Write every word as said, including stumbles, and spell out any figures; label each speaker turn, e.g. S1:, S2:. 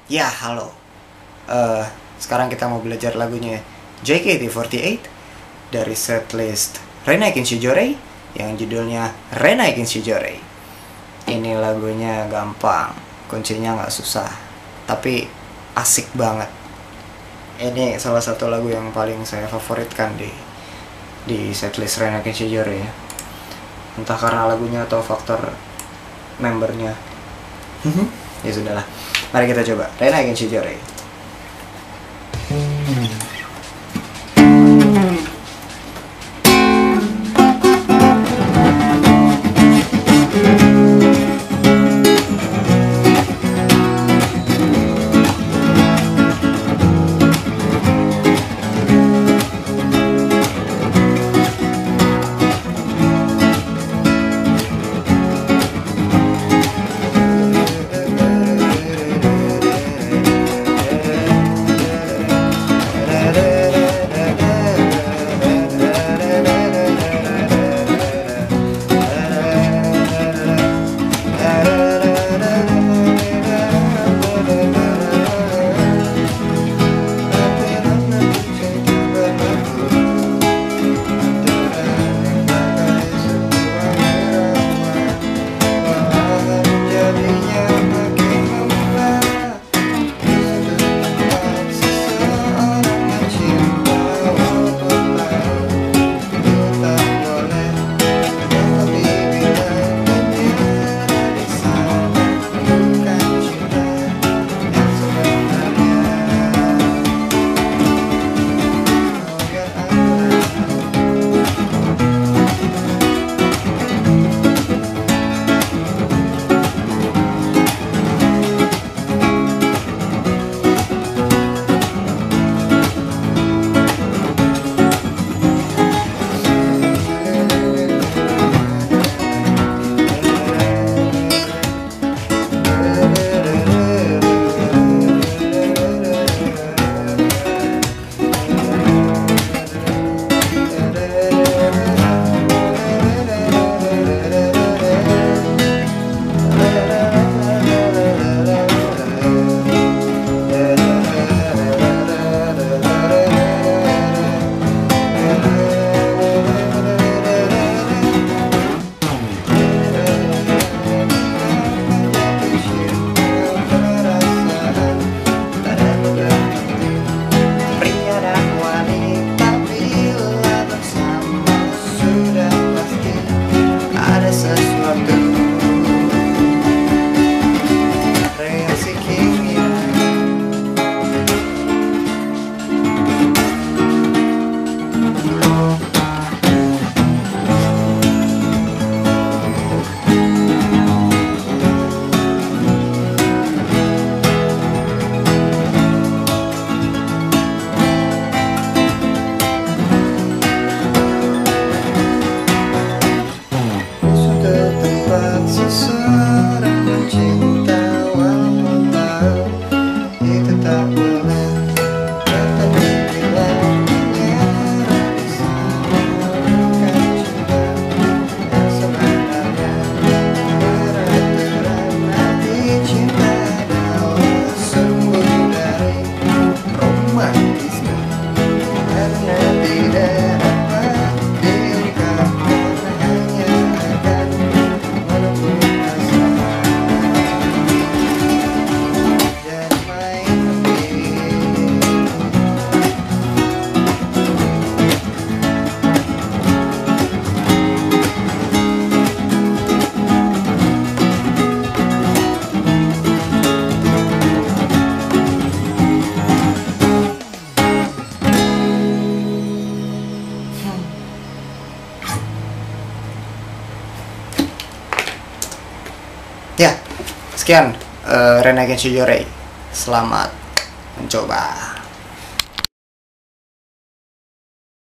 S1: Ya, halo. Eh, sekarang kita mau belajar lagunya J K T empat delapan dari setlist Renai Kinshijorei yang judulnya Renai Kinshijorei. Ini lagunya gampang, kuncinya nggak susah, tapi asik banget. Ini salah satu lagu yang paling saya favoritkan di di setlist Renai Kinshijorei ya. Entah karena lagunya atau faktor membernya. Ya sudahlah. Mari kita coba Renai Kinshijorei. Ya, sekian uh, Renai Kinshijorei. Selamat mencoba.